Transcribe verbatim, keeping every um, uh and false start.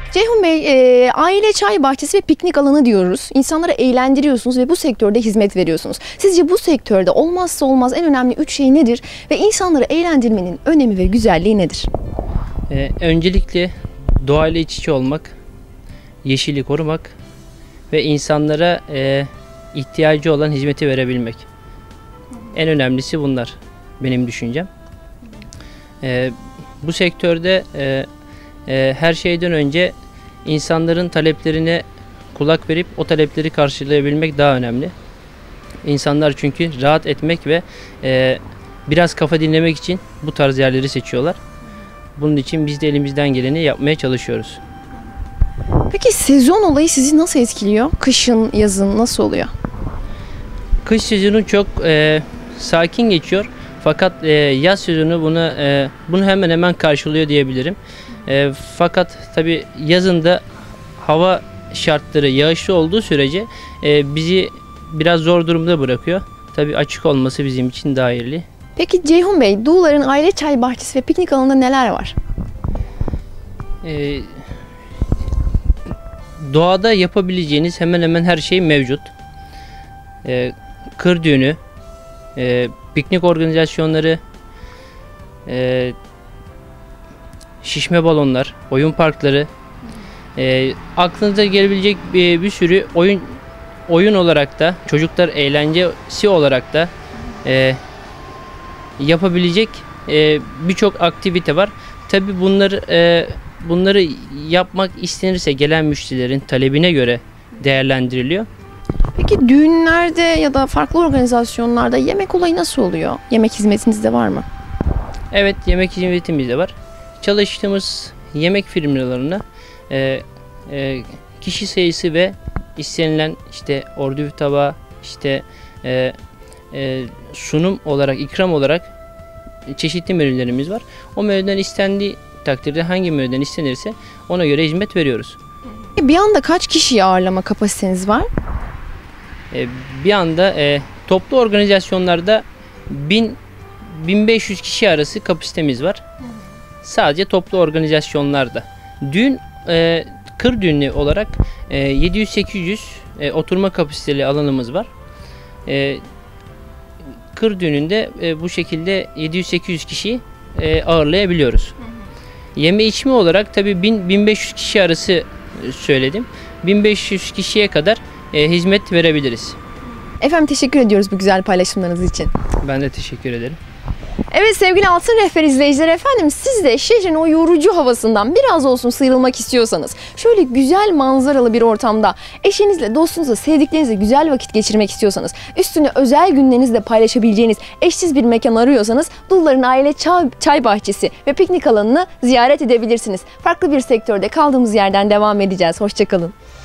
Ceyhun Bey, e, aile çay bahçesi ve piknik alanı diyoruz. İnsanları eğlendiriyorsunuz ve bu sektörde hizmet veriyorsunuz. Sizce bu sektörde olmazsa olmaz en önemli üç şey nedir? Ve insanları eğlendirmenin önemi ve güzelliği nedir? Ee, öncelikle doğayla iç içe olmak, yeşili korumak ve insanlara e, ihtiyacı olan hizmeti verebilmek. En önemlisi bunlar benim düşüncem. Ee, bu sektörde e, e, her şeyden önce insanların taleplerine kulak verip o talepleri karşılayabilmek daha önemli. İnsanlar çünkü rahat etmek ve e, biraz kafa dinlemek için bu tarz yerleri seçiyorlar. Bunun için biz de elimizden geleni yapmaya çalışıyoruz. Peki sezon olayı sizi nasıl etkiliyor? Kışın, yazın nasıl oluyor? Kış sezonu çok e, sakin geçiyor. Fakat e, yaz sezonu bunu e, bunu hemen hemen karşılıyor diyebilirim. E, fakat tabi yazında hava şartları yağışlı olduğu sürece e, bizi biraz zor durumda bırakıyor. Tabi açık olması bizim için daha hayırlı. Peki Ceyhun Bey, Doğular'ın aile çay bahçesi ve piknik alanında neler var? E, doğada yapabileceğiniz hemen hemen her şey mevcut. E, kır düğünü, e, piknik organizasyonları, e, şişme balonlar, oyun parkları, e, aklınıza gelebilecek bir, bir sürü oyun oyun olarak da, çocuklar eğlencesi olarak da e, yapabilecek e, birçok aktivite var. Tabii bunları e, bunları yapmak istenirse gelen müşterilerin talebine göre değerlendiriliyor. Peki düğünlerde ya da farklı organizasyonlarda yemek olayı nasıl oluyor? Yemek hizmetiniz de var mı? Evet, yemek hizmetimiz de var. Çalıştığımız yemek firmalarına e, e, kişi sayısı ve istenilen işte ordü tabağı, işte e, e, sunum olarak, ikram olarak çeşitli menülerimiz var. O menüden istendiği takdirde hangi menüden istenirse ona göre hizmet veriyoruz. Bir anda kaç kişiyi ağırlama kapasiteniz var? E, bir anda e, toplu organizasyonlarda bin bin beş yüz kişi arası kapasitemiz var. Sadece toplu organizasyonlarda. Düğün e, kır düğünü olarak e, yedi yüz sekiz yüz e, oturma kapasiteli alanımız var. E, kır düğününde e, bu şekilde yedi yüz sekiz yüz kişiyi e, ağırlayabiliyoruz. Yeme içme olarak tabii bin bin beş yüz kişi arası söyledim. bin beş yüz kişiye kadar e, hizmet verebiliriz. Efendim teşekkür ediyoruz bu güzel paylaşımlarınız için. Ben de teşekkür ederim. Evet sevgili Altın Rehber izleyiciler, efendim siz de şehrin o yorucu havasından biraz olsun sıyrılmak istiyorsanız, şöyle güzel manzaralı bir ortamda eşinizle, dostunuzla, sevdiklerinizle güzel vakit geçirmek istiyorsanız, üstüne özel günlerinizle paylaşabileceğiniz eşsiz bir mekan arıyorsanız Dullar'ın aile çay, çay bahçesi ve piknik alanını ziyaret edebilirsiniz. Farklı bir sektörde kaldığımız yerden devam edeceğiz. Hoşça kalın.